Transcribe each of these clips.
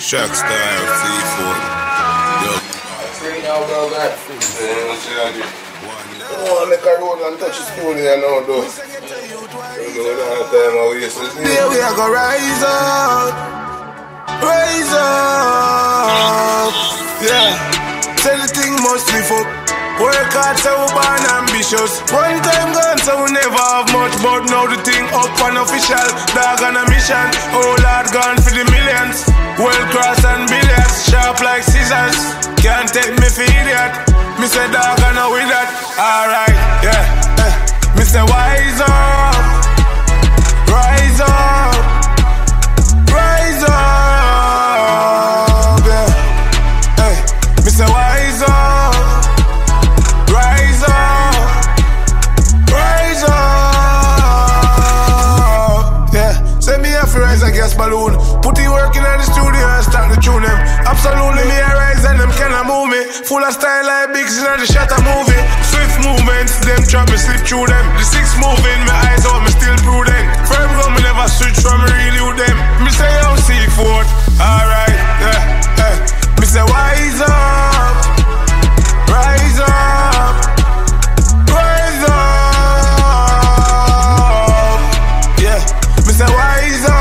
Shackstar Seafood. Yo. Right now, bro, got food. What you gotta do? Oh, I make a road and touch the spoon here now, though. You know that time I waste this. Yeah, we are gonna rise up. Rise up. Yeah. Say the thing must be fuck. Work hard so we born ambitious. One time gone so we never have much, but now the thing up and official. Dog on a mission, oh Lord gone for the millions. Well cross and billions, sharp like scissors. Can't take me for idiot. Me say dog on a with that. Alright, yeah. Me say wise up, rise up, rise up, yeah. Hey, me say wise up. Rise a gas balloon. Put the work in the studio and start to tune them. Absolutely me a rise and them cannot move me. Full of style like Biggs in the Shatter movie. Swift movements, them trap me slip through them. The six moving, my eyes out, me still prudent. Firm gun, me never switch from me really with them. Me say yo seafood, alright, yeah. Me say wise up, rise up, rise up, yeah. Me say wise up.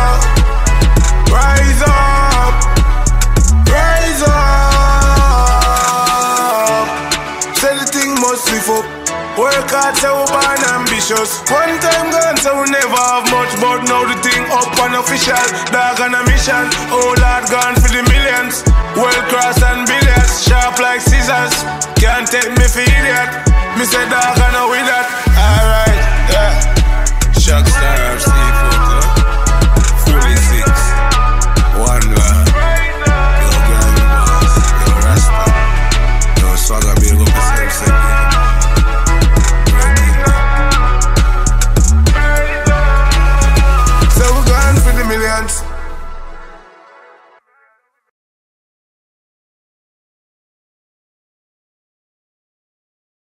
Work hard so we born ambitious. One time gone so we never have much, but now the thing up and official. Dog on a mission, oh Lord gone for the millions. Well cross and billions, sharp like scissors. Can't take me for idiot. Me say dog on a with that. Alright, yeah. Shackstar